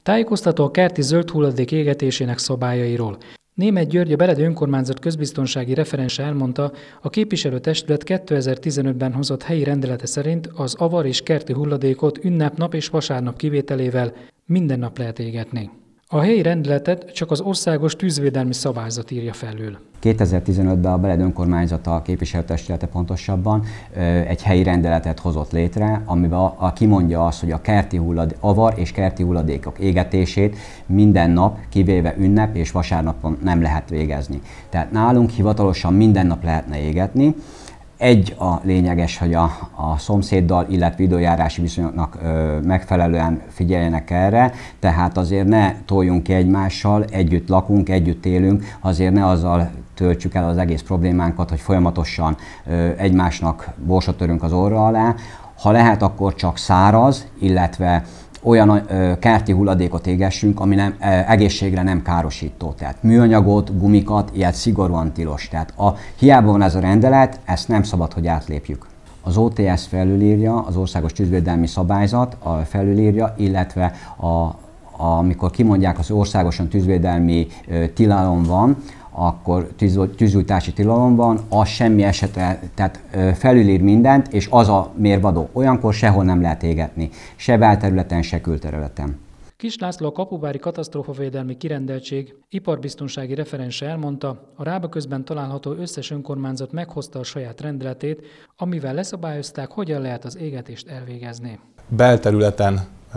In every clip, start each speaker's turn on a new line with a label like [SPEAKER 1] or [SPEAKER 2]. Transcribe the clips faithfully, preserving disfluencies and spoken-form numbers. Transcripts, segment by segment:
[SPEAKER 1] Tájékoztató a kerti zöld hulladék égetésének szabályairól. Németh György, a Beledi Önkormányzat közbiztonsági referense elmondta, a képviselőtestület kétezer-tizenötben hozott helyi rendelete szerint az avar és kerti hulladékot ünnep, nap és vasárnap kivételével minden nap lehet égetni. A helyi rendeletet csak az országos tűzvédelmi szabályzat írja felül.
[SPEAKER 2] kétezer-tizenötben a Beledi Önkormányzata, a képviselőtestülete pontosabban egy helyi rendeletet hozott létre, amiben a, kimondja azt, hogy a kerti hulladék, avar és kerti hulladékok égetését minden nap, kivéve ünnep és vasárnapon nem lehet végezni. Tehát nálunk hivatalosan minden nap lehetne égetni. Egy a lényeges, hogy a, a szomszéddal, illetve időjárási viszonyoknak ö, megfelelően figyeljenek erre, tehát azért ne toljunk ki egymással, együtt lakunk, együtt élünk, azért ne azzal töltsük el az egész problémánkat, hogy folyamatosan ö, egymásnak borsot törünk az orra alá. Ha lehet, akkor csak száraz, illetve olyan ö, kerti hulladékot égessünk, ami nem, ö, egészségre nem károsító. Tehát műanyagot, gumikat, ilyet szigorúan tilos. Tehát a, hiába van ez a rendelet, ezt nem szabad, hogy átlépjük. Az o té es felülírja, az Országos Tűzvédelmi Szabályzat a felülírja, illetve a, a, amikor kimondják, az országosan tűzvédelmi ö, tilalom van, akkor tűz, tűzgyújtási tilalom van, az semmi esetre, tehát felülír mindent, és az a mérvadó. Olyankor sehol nem lehet égetni, se belterületen, se külterületen.
[SPEAKER 1] Kiss László, a Kapuvári Katasztrófavédelmi Kirendeltség iparbiztonsági referense elmondta, a Rába közben található összes önkormányzat meghozta a saját rendeletét, amivel leszabályozták, hogyan lehet az égetést elvégezni.
[SPEAKER 3] Belterületen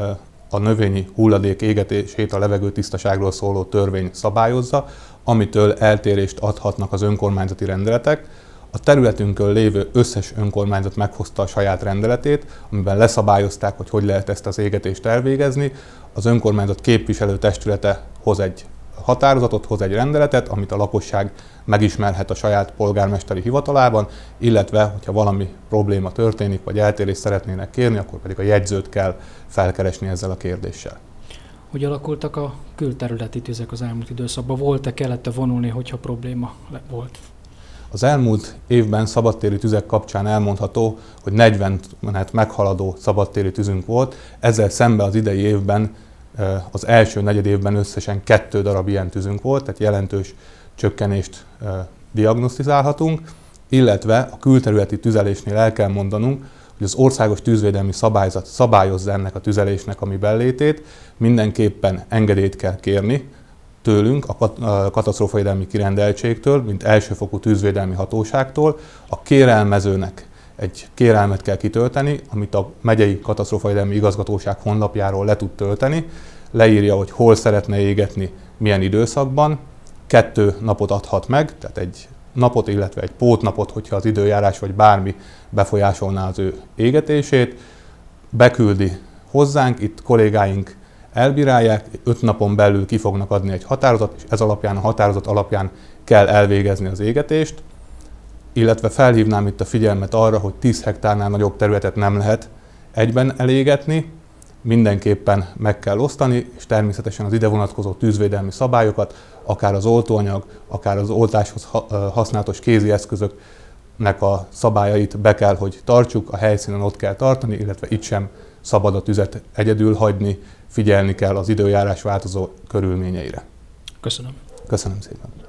[SPEAKER 3] a növényi hulladék égetését a levegőtisztaságról szóló törvény szabályozza, amitől eltérést adhatnak az önkormányzati rendeletek. A területünkön lévő összes önkormányzat meghozta a saját rendeletét, amiben leszabályozták, hogy hogy lehet ezt az égetést elvégezni. Az önkormányzat képviselőtestülete hoz egy határozatot, hoz egy rendeletet, amit a lakosság megismerhet a saját polgármesteri hivatalában, illetve, hogyha valami probléma történik, vagy eltérést szeretnének kérni, akkor pedig a jegyzőt kell felkeresni ezzel a kérdéssel.
[SPEAKER 1] Hogy alakultak a külterületi tüzek az elmúlt időszakban? Volt-e, kellett-e vonulni, hogyha probléma volt?
[SPEAKER 3] Az elmúlt évben szabadtéri tüzek kapcsán elmondható, hogy negyvenet meghaladó szabadtéri tüzünk volt, ezzel szemben az idei évben, az első negyed évben összesen kettő darab ilyen tüzünk volt, tehát jelentős csökkenést diagnosztizálhatunk, illetve a külterületi tüzelésnél el kell mondanunk, hogy az Országos Tűzvédelmi Szabályzat szabályozza ennek a tüzelésnek a művellétét, mindenképpen engedélyt kell kérni tőlünk, a katasztrófavédelmi kirendeltségtől, mint elsőfokú tűzvédelmi hatóságtól. A kérelmezőnek egy kérelmet kell kitölteni, amit a megyei katasztrófavédelmi igazgatóság honlapjáról le tud tölteni, leírja, hogy hol szeretne égetni, milyen időszakban, kettő napot adhat meg, tehát egy napot, illetve egy pótnapot, hogyha az időjárás vagy bármi befolyásolná az ő égetését, beküldi hozzánk, itt kollégáink elbírálják, öt napon belül ki fognak adni egy határozatot, és ez alapján, a határozat alapján kell elvégezni az égetést, illetve felhívnám itt a figyelmet arra, hogy tíz hektárnál nagyobb területet nem lehet egyben elégetni, mindenképpen meg kell osztani, és természetesen az ide vonatkozó tűzvédelmi szabályokat, akár az oltóanyag, akár az oltáshoz használatos kézi eszközöknek a szabályait be kell, hogy tartsuk, a helyszínen ott kell tartani, illetve itt sem szabad a tüzet egyedül hagyni, figyelni kell az időjárás változó körülményeire.
[SPEAKER 1] Köszönöm.
[SPEAKER 3] Köszönöm szépen.